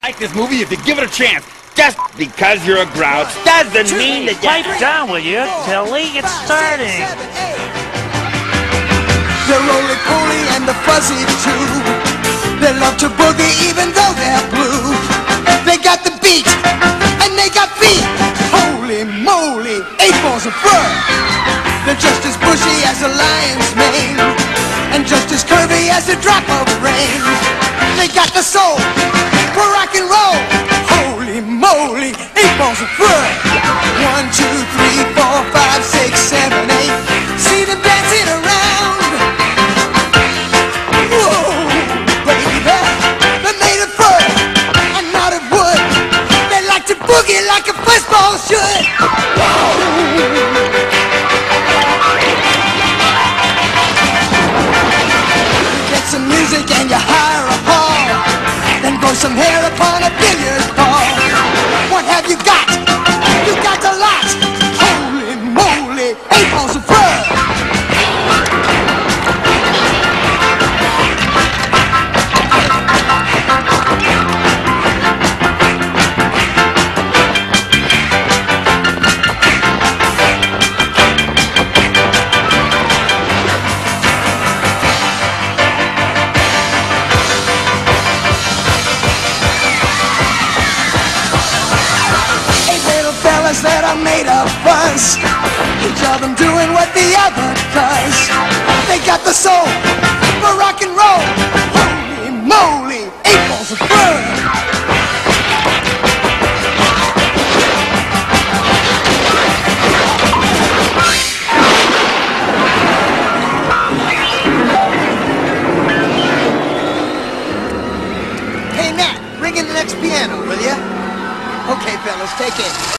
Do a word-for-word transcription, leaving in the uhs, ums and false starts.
Like this movie if you give it a chance. Just because you're a grouch doesn't mean that you... Pipe down, will you, Tilly? It's starting. The roly-poly and the fuzzy too. They love to boogie even though they're blue. They got the beat and they got feet. Holy moly, eight balls of fur. They're just as bushy as a lion's mane and just as curvy as a drop of rain. They got the soul for rock and roll. Holy moly, eight balls of fur. One, two, three, four, five, six, seven, eight. See them dancing around. Whoa, baby, they're made of fur and not of wood. They like to boogie like a fuzzball should. Get some music and you hire a hall, then grow some hair upon a billiard ball. What have you got? You got a lot. Holy moly, eight balls of fur. That are made of fuzz, each of them doing what the other does. They got the soul for rock and roll. Holy moly, eight balls of fur. Hey Matt, bring in the next piano, will ya? Okay fellas, take it.